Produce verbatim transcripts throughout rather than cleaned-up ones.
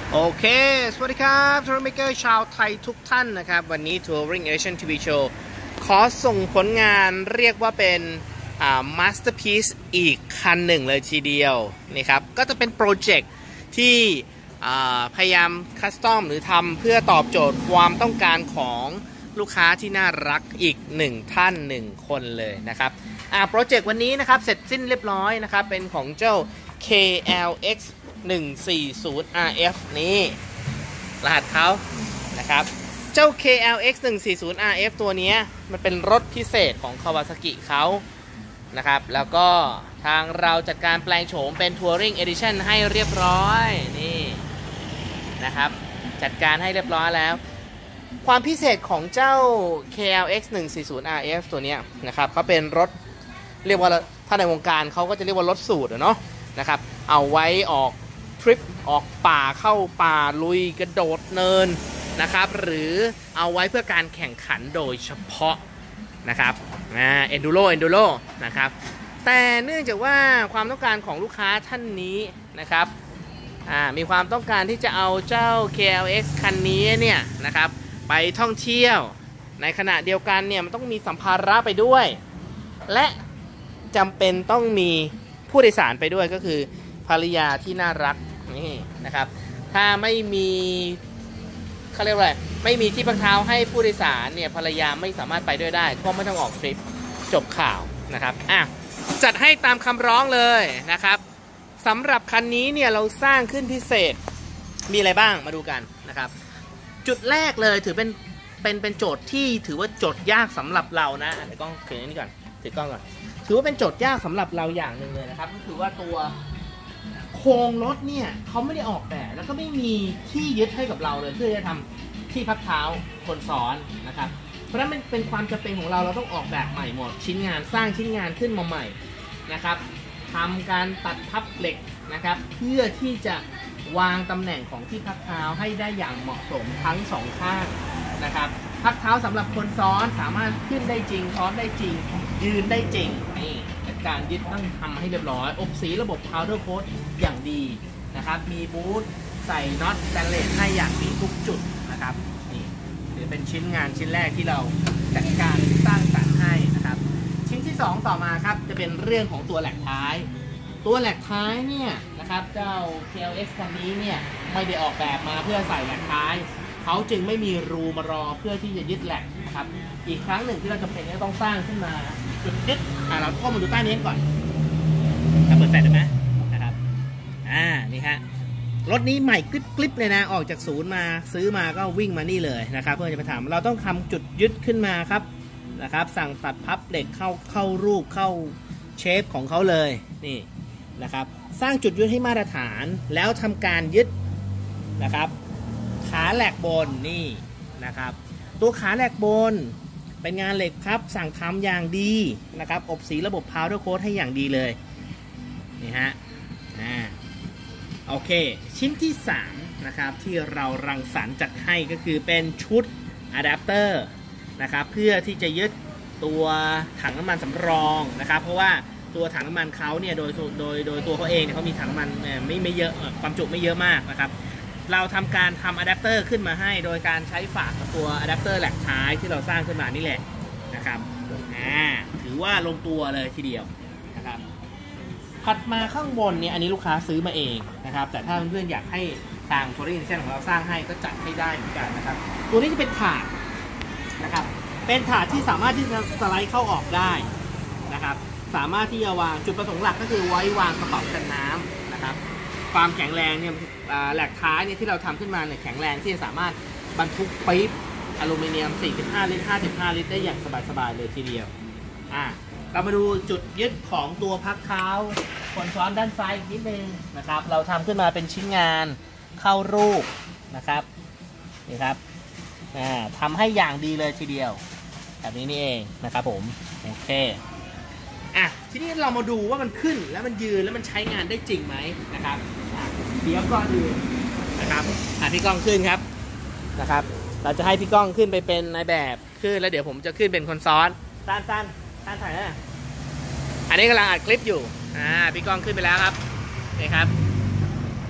โอเคสวัสดีครับทัวร์เมเกอร์ชาวไทยทุกท่านนะครับวันนี้ Touring Asian ที วี Show ขอส่งผลงานเรียกว่าเป็นอ่า Masterpiece อีกคันหนึ่งเลยทีเดียวนี่ครับก็จะเป็นโปรเจกต์ที่พยายามคัสตอมหรือทำเพื่อตอบโจทย์ความต้องการของลูกค้าที่น่ารักอีกหนึ่งท่านหนึ่งคนเลยนะครับอ่าโปรเจกต์วันนี้นะครับเสร็จสิ้นเรียบร้อยนะครับเป็นของเจ้า เค แอล เอ็กซ์ หนึ่งสี่ศูนย์ อาร์ เอฟ นี่รหัสเขานะครับเจ้า เค แอล เอ็กซ์ หนึ่งสี่ศูนย์ อาร์ เอฟ ตัวนี้มันเป็นรถพิเศษของ Kawasaki เขานะครับแล้วก็ทางเราจัดการแปลงโฉมเป็น Touring Edition ให้เรียบร้อยนี่นะครับจัดการให้เรียบร้อยแล้วความพิเศษของเจ้า เค แอล เอ็กซ์ หนึ่งสี่ศูนย์ อาร์ เอฟ ตัวนี้นะครับเขาเป็นรถเรียกว่าถ้าในวงการเขาก็จะเรียกว่ารถสูตรเนาะนะครับเอาไว้ออกทริปออกป่าเข้าป่าลุยกระโดดเนินนะครับหรือเอาไว้เพื่อการแข่งขันโดยเฉพาะนะครับอ่าเอนดูโรเอนดูโรนะครับแต่เนื่องจากว่าความต้องการของลูกค้าท่านนี้นะครับอ่ามีความต้องการที่จะเอาเจ้า เค แอล เอ็กซ์ คันนี้เนี่ยนะครับไปท่องเที่ยวในขณะเดียวกันเนี่ยมันต้องมีสัมภาระไปด้วยและจำเป็นต้องมีผู้โดยสารไปด้วยก็คือภรรยาที่น่ารักนี่นะครับถ้าไม่มีเขาเรียกว่าอะไรไม่มีที่พักเท้าให้ผู้โดยสารเนี่ยภรรยาไม่สามารถไปด้วยได้ก็ไม่ต้องออกทริปจบข่าวนะครับอ่ะจัดให้ตามคำร้องเลยนะครับสำหรับคันนี้เนี่ยเราสร้างขึ้นพิเศษมีอะไรบ้างมาดูกันนะครับจุดแรกเลยถือเป็นเป็นเป็นโจทย์ที่ถือว่าโจทย์ยากสำหรับเรานะเดี๋ยวกล้องถือนี่ก่อนถือกล้องก่อนถือว่าเป็นโจทย์ยากสำหรับเราอย่างหนึ่งเลยนะครับก็คือว่าตัวโครงรถเนี่ยเขาไม่ได้ออกแบบแล้วก็ไม่มีที่ยึดให้กับเราเลยเพื่อจะทำที่พักเท้าคนซ้อนนะครับเพราะฉะนั้นมันเป็นความจำเป็นของเราเราต้องออกแบบใหม่หมดชิ้นงานสร้างชิ้นงานขึ้นมาใหม่นะครับทำการตัดพับเหล็กนะครับเพื่อที่จะวางตำแหน่งของที่พักเท้าให้ได้อย่างเหมาะสมทั้งสองข้างนะครับพักเท้าสำหรับคนซ้อนสามารถขึ้นได้จริงซ้อนได้จริงยืนได้จริงนี่การยึดต้องทำให้เรียบร้อยอบสีระบบ powder coat อย่างดีนะครับมีบูทใส่น็อตสแตนเลสให้อย่างดีทุกจุดนะครับนี่ถือเป็นชิ้นงานชิ้นแรกที่เราจัดการสร้างสรรค์ให้นะครับชิ้นที่สองต่อมาครับจะเป็นเรื่องของตัวแหลกท้ายตัวแหลกท้ายเนี่ยนะครับเจ้า เค แอล เอ็กซ์ คันนี้เนี่ยไม่ได้ออกแบบมาเพื่อใส่แหลกท้ายเขาจึงไม่มีรูมารอเพื่อที่จะยึดแหลกนะครับอีกครั้งหนึ่งที่เราจำเป็นจะต้องสร้างขึ้นมาจุดยึดอ่าเราเข้ามาดูใต้นี้ก่อนเปิดแฟลชได้ไหมนะครับอ่านี่ฮะรถนี้ใหม่กริบๆเลยนะออกจากศูนย์มาซื้อมาก็วิ่งมานี่เลยนะครับเพื่อจะไปทำเราต้องทำจุดยึดขึ้นมาครับนะครับสั่งตัดพับเหล็กเข้าเข้ารูปเข้าเชฟของเขาเลยนี่นะครับสร้างจุดยึดให้มาตรฐานแล้วทำการยึดนะครับขาแหลกบนนี่นะครับตัวขาแหลกบนเป็นงานเหล็กครับสั่งทำอย่างดีนะครับอบสีระบบ powder coat ให้อย่างดีเลยนี่ฮะอ่าโอเคชิ้นที่สามนะครับที่เรารังสรรค์จัดให้ก็คือเป็นชุดอะแดปเตอร์นะครับเพื่อที่จะยึดตัวถังน้ำมันสำรองนะครับเพราะว่าตัวถังน้ำมันเขาเนี่ยโดยโดยโดยตัวเขาเองเนี่ยเขามีถังน้ำมันไม่ไม่เยอะความจุไม่เยอะมากนะครับเราทำการทำอะแดปเตอร์ขึ้นมาให้โดยการใช้ฝากับตัวอะแดปเตอร์แหลกท้ายที่เราสร้างขึ้นมานี่แหละนะครับอ่าถือว่าลงตัวเลยทีเดียวนะครับถัดมาข้างบนเนี่ยอันนี้ลูกค้าซื้อมาเองนะครับแต่ถ้าเพื่อนๆอยากให้ทาง Touring Edition ของเราสร้างให้ก็จัดให้ได้เหมือนกันนะครับตัวนี้จะเป็นถาดนะครับเป็นถาดที่สามารถที่จะสไลด์เข้าออกได้นะครับสามารถที่จะวางจุดประสงค์หลักก็คือไว้วางกระเป๋ากันน้ำนะครับความแข็งแรงเนี่ยแหลกท้ายเนี่ยที่เราทำขึ้นมาเนี่ยแข็งแรงที่จะสามารถบรรทุกปี๊บอลูมิเนียมสี่สิบห้าลิตรห้าสิบห้าลิตรได้อย่างสบายๆเลยทีเดียวอ่ะเรามาดูจุดยึดของตัวพักเท้าคนซ้อนด้านซ้ายนิดนึงนะครับเราทำขึ้นมาเป็นชิ้นงานเข้ารูปนะครับนี่ครับอ่าทำให้อย่างดีเลยทีเดียวแบบนี้นี่เองนะครับผมโอเคอ่ะทีนี้เรามาดูว่ามันขึ้นแล้วมันยืนแล้วมันใช้งานได้จริงไหมนะครับเดี๋ยวก่อนอื่นนะครับอ่ะพี่ก้องขึ้นครับนะครับเราจะให้พี่ก้องขึ้นไปเป็นนายแบบขึ้นแล้วเดี๋ยวผมจะขึ้นเป็นคนซ้อนสั้นสั้นสั้นถ่ายนะอันนี้กำลังอัดคลิปอยู่อ่าพี่ก้องขึ้นไปแล้วครับนี่ครับ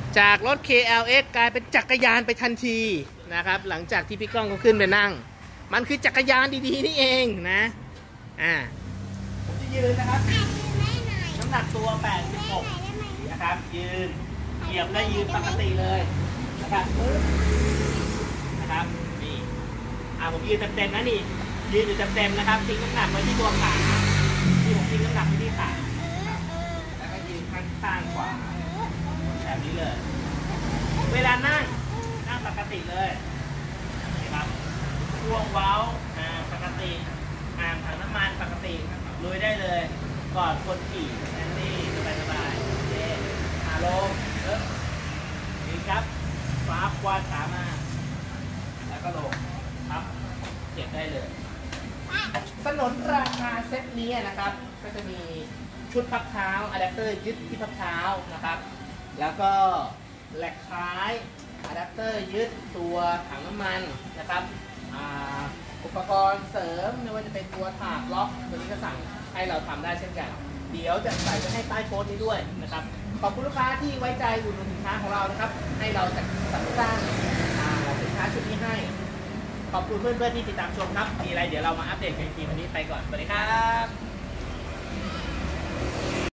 จากรถ เค แอล เอ็กซ์ กลายเป็นจักรยานไปทันทีนะครับหลังจากที่พี่ก้องเขาขึ้นไปนั่งมันคือจักรยานดีๆนี่เองนะอ่าผมจะยืนนะครับน้ำหนักตัวแปดสิบหกนะครับยืนเหยียบได้ยืนปกติเลยนะครับนะครับนี่อ่าผมยืนเต็มๆนะนี่ยืนอยู่เต็มๆนะครับทิ้งน้ำหนักไว้ที่ตัวขาที่ผมทิ้งน้ำหนักไว้ที่ขาแล้วก็ยืนข้างๆขวาแบบนี้เลยเวลานั่งนั่งปกติเลยนะครับช่วงเว้าอ่าปกติอ่างถังน้ำมันปกติลุยได้เลยก่อนคนขี่แอนนี่สบายๆโอเคอ่าลงเออดีครับฟ้าควานขามาแล้วก็ลงครับเก็บได้เลยสนนราคาเซตนี้นะครับก็จะมีชุดพักเท้าอะแดปเตอร์ยึดที่พักเท้านะครับแล้วก็แหลกท้ายอะแดปเตอร์ยึดตัวถังน้ำมันนะครับอุปกรณ์เสริมไม่ว่าจะเป็นตัวถาดล็อกตัวนี้ก็สั่งให้เราทำได้เช่นกันเดี๋ยวจะใส่ไว้ให้ใต้โพสต์นี้ด้วยนะครับขอบคุณลูกค้าที่ไว้ใจอุดหนุนสินค้าของเรานะครับให้เราจัดสรรสร้างสินค้าชุดนี้ให้ขอบคุณเพื่อนๆที่ติดตามชมครับมีอะไรเดี๋ยวเรามาอัปเดตกันอีกทีวันนี้ไปก่อนสวัสดีครับ